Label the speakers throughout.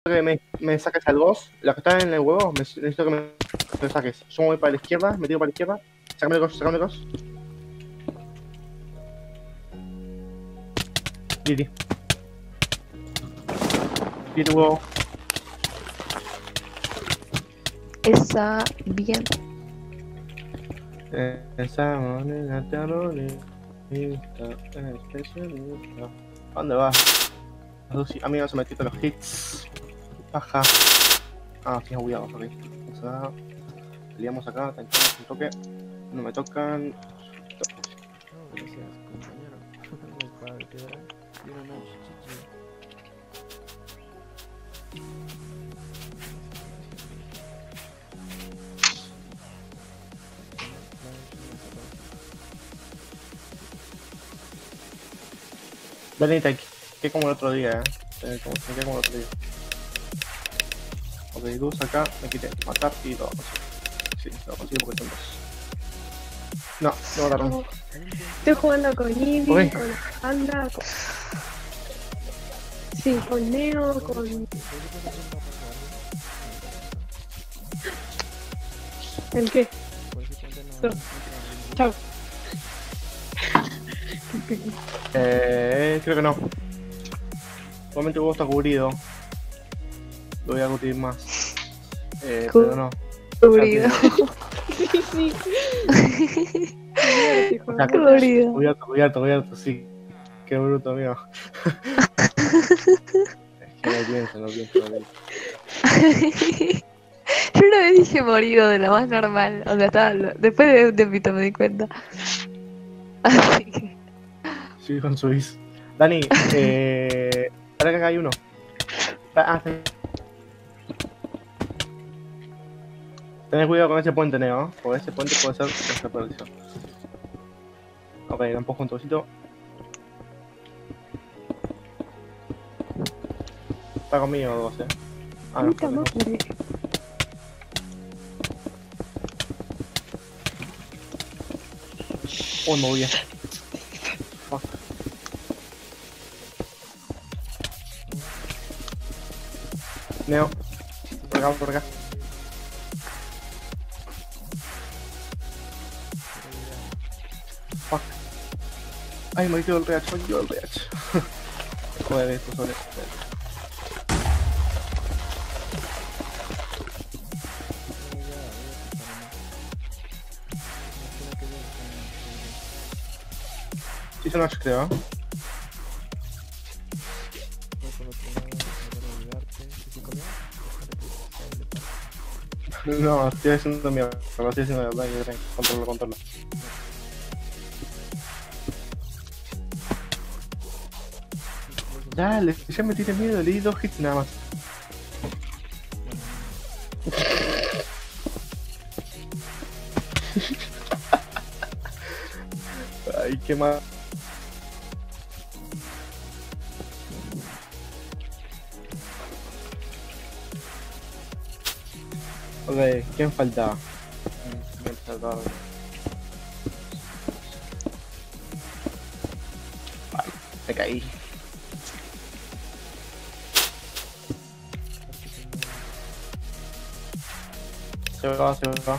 Speaker 1: que me saques al boss. Los que están en el huevo, necesito que me lo saques. Yo me voy para la izquierda, me tiro para la izquierda. Sácame el cos, sácame el cos. Liri. Liri, huevo.
Speaker 2: Esa, bien.
Speaker 1: Esa moneda terrorista, especialista. ¿A dónde vas? Amigo, se metiste los hits. Baja. Ah, estoy agullado, ok. Vamos a... Peleamos acá, tanqueamos un toque. No me tocan.
Speaker 3: No, gracias, compañero. Una espada de piedra y una noche, chichi.
Speaker 1: Dale, que como el otro día, como el otro día. Ok, luz acá, me quité matar y lo sí, lo consigo porque son dos. No, no mataron.
Speaker 4: Estoy jugando con Ivy,
Speaker 1: Ok.
Speaker 4: con Anda, con... Sí, con Neo, con... ¿El qué? No. Chao.
Speaker 1: Creo que no. Igualmente el huevo está cubrido. Lo voy a cubrir más. Pero no.
Speaker 2: Cubrido.
Speaker 4: Sí, sí.
Speaker 1: O sea,
Speaker 2: Cubrido.
Speaker 1: cubierto, sí. Qué bruto, amigo. Es que no pienso.
Speaker 2: Yo una vez dije morido de lo más normal. O sea, estaba. Después de un tiempito me di cuenta. Así que.
Speaker 1: Sí, con su is. Dani, para que acá hay uno. Tened cuidado con ese puente, Neo, porque ese puente puede ser nuestra perdición. Ok, lo empujo un trocito. Está conmigo dos, Ah, no,
Speaker 4: Puta madre.
Speaker 1: Uy, me voy bien. Fuck. Neo, por acá. Fuck. Ay, me quedo el RH, Joder, esto sobre. Sí, son 8, creo. No, estoy haciendo mierda. Lo estoy haciendo de verdad. Controlo. Dale, ya me tiene miedo, le di 2 hits nada más. Ay, qué mal. Ok, ¿quién faltaba? Ay, me caí. Se va.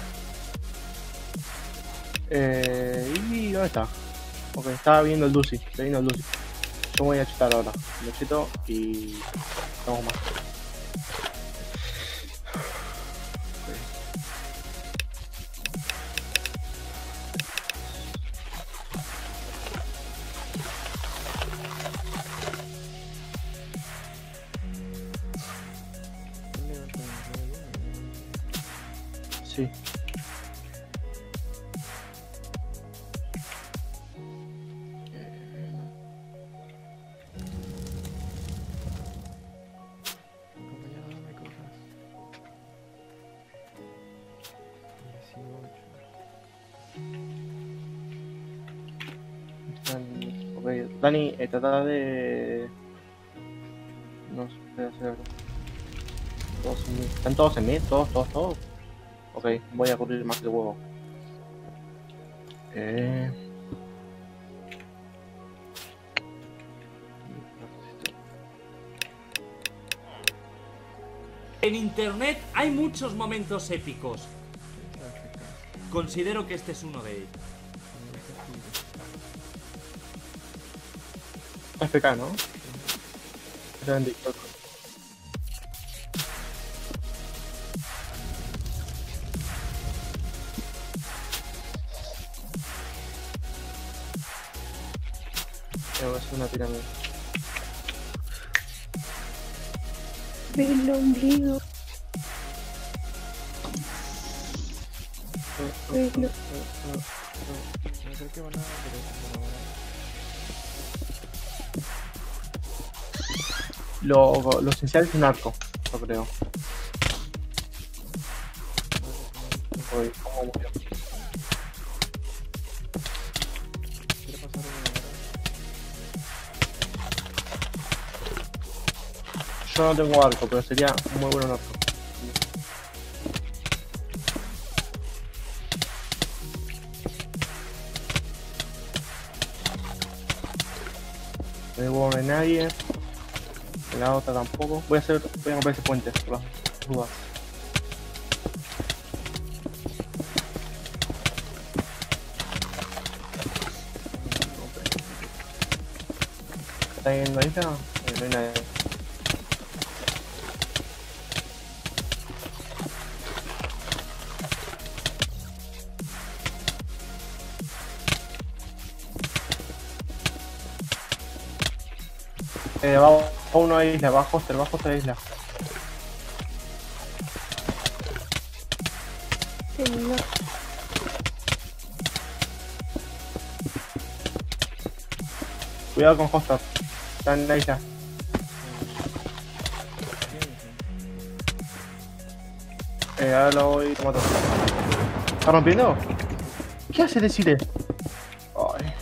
Speaker 1: ¿Y dónde está? Ok, estaba viendo el Lucy. Yo me voy a chutar ahora. Me chuto y... Vamos más. Sí.
Speaker 3: Compañero, dame cosas. 18.
Speaker 1: Ok, Dani, trata de... No sé hacer... Todos en mí. ¿Están todos en mí? ¿Todos? Ok, voy a cubrir más que el huevo.
Speaker 5: En internet hay muchos momentos épicos. Considero que este es uno de ellos.
Speaker 1: FK, ¿no? Era en TikTok. Voy a hacer una pirámide.
Speaker 4: Del ombligo. Del-
Speaker 3: No creo que van a hacer eso por ahora.
Speaker 1: Lo esencial es un arco, yo creo. Uy, ¿cómo murió?
Speaker 3: Quiero pasar una hora.
Speaker 1: Yo no tengo arco, pero sería muy bueno un arco. De huevo no hay nadie. En la otra tampoco. Voy a comprar ese puente por las dudas. ¿Está en la isla? No hay nadie. Va uno a isla, va hostel a isla.
Speaker 4: No.
Speaker 1: Cuidado con hostel. Está en la isla. Ahora lo voy a matar. ¿Está rompiendo? ¿Qué hace decirle? Ay,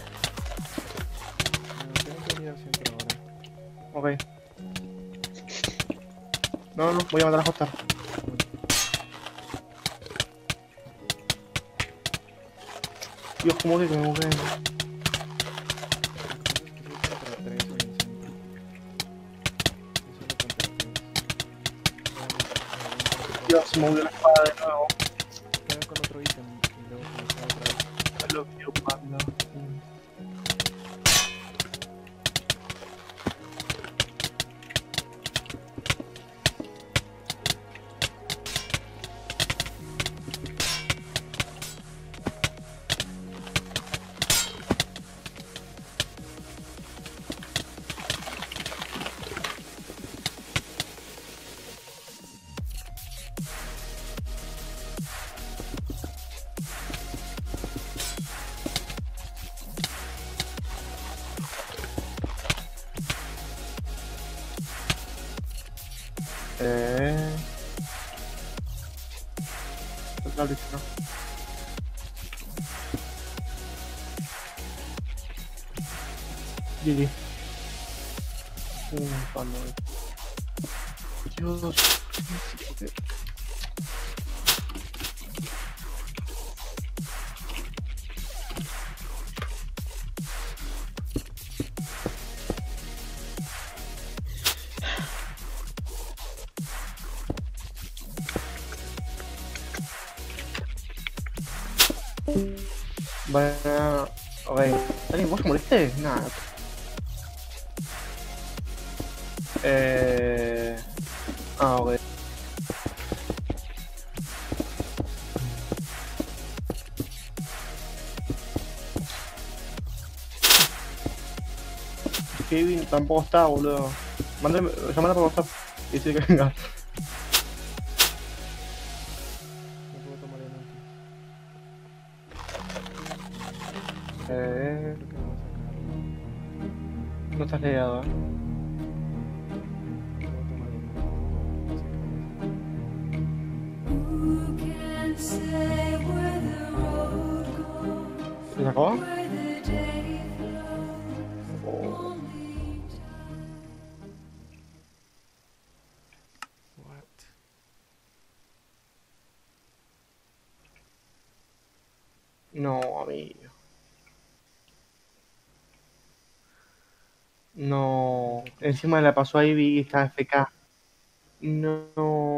Speaker 3: No, tengo que ir al centro ahora.
Speaker 1: ok. No, voy a matar a hostel. Dios, como que me moví.
Speaker 3: Lo que pasa es que soy contra 3 hoy en centro. Yo solo contra 3.
Speaker 1: Dios, se movió la espada de nuevo.
Speaker 3: Queda con otro ítem y luego comenzar otra vez.
Speaker 1: Lo que panda. Está listo. GG. Cuando... Dios. Bueno, ok. ¿Alguien vos te moleste? Nada. Ok. Kevin tampoco está, boludo. Llamala por WhatsApp y decir que venga.
Speaker 3: No puedo tomar el antes. Creo que vamos a sacarlo.
Speaker 1: No estás leado,
Speaker 3: No puedo tomar el antes.
Speaker 1: ¿Se sacó?
Speaker 3: What?
Speaker 1: No, amigo. No. Encima la pasó a Ivy y está FK. No.